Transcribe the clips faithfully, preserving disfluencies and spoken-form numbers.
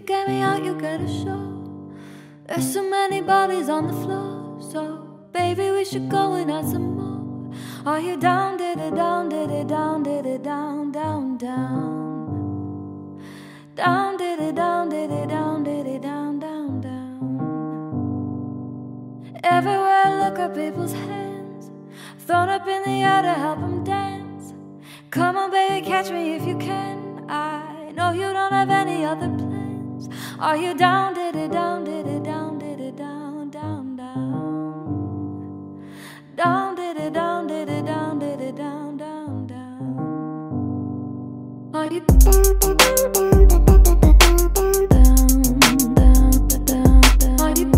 get me out, you get a show. There's so many bodies on the floor, so baby, we should go and add some more. Are you down, did it down, did it down, did it down, down, down? Down, did it down, did it down, did it down, down, down. Everywhere I look at people's hands, thrown up in the air to help them dance. Come on baby, catch me if you can. I know you don't have any other plans. Are you down, did it down, did it down, did it down, down, down? Down, did it down, did it down, did it down, down, down? Are you down, down, down, down, down? Are you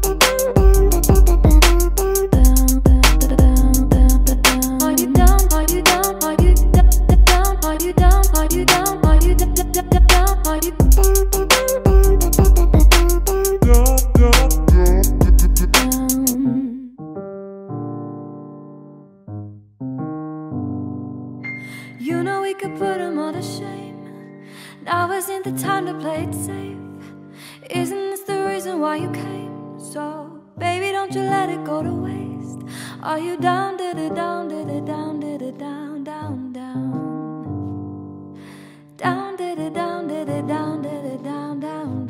You know we could put them all to shame. Now isn't the time to play it safe. Isn't this the reason why you came? So, baby, don't you let it go to waste. Are you down, did it down, did it down, did it down, down, down? Down, did it down, did it down, did it down, down,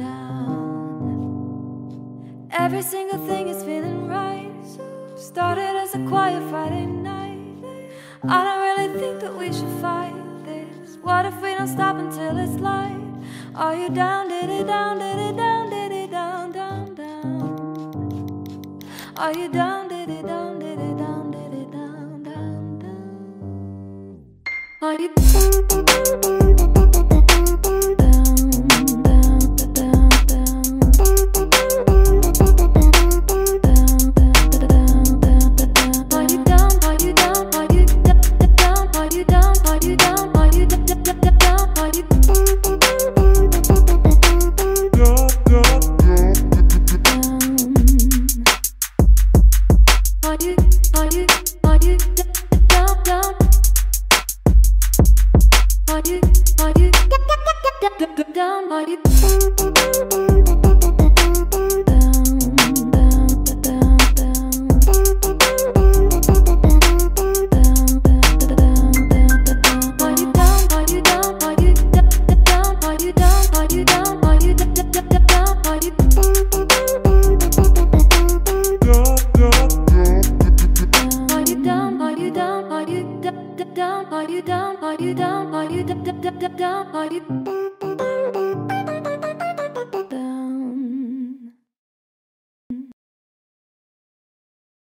down? Every single thing is feeling right. Started as a quiet Friday night. I don't really think that we should fight this. What if we don't stop until it's light? Are you down, did it down, did it down, did it down, down, down? Are you down, did it down, did it down, did it down, down, down? Are you down, down, down, down, down? Down, are you down, are you down, are you down, are you down, are you down, are you